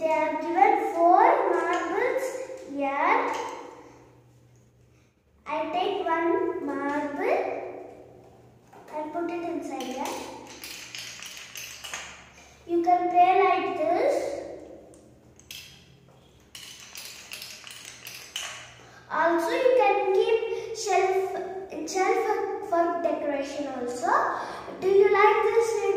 they have given 4 marbles here. I take one marble and put it inside here. You can play like this. Also, you can keep shelf for decoration also. Do you like this video?